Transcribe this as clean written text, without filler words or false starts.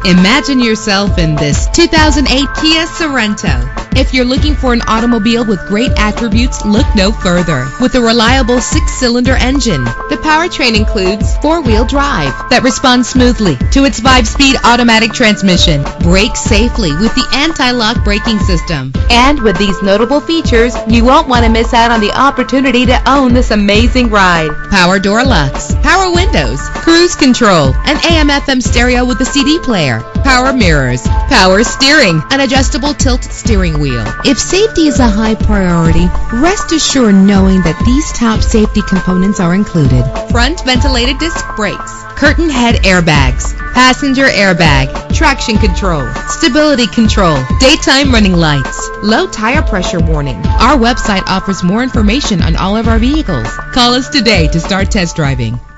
Imagine yourself in this 2008 Kia Sorento. If you're looking for an automobile with great attributes, look no further. With a reliable 6-cylinder engine, the powertrain includes 4-wheel drive that responds smoothly to its 5-speed automatic transmission. Brake safely with the anti-lock braking system. And with these notable features, you won't want to miss out on the opportunity to own this amazing ride. Power door locks, power windows, cruise control, an AM/FM stereo with a CD player, power mirrors, power steering, an adjustable tilt steering wheel. If safety is a high priority, rest assured knowing that these top safety components are included. Front ventilated disc brakes, curtain head airbags, passenger airbag, traction control, stability control, daytime running lights, low tire pressure warning. Our website offers more information on all of our vehicles. Call us today to start test driving.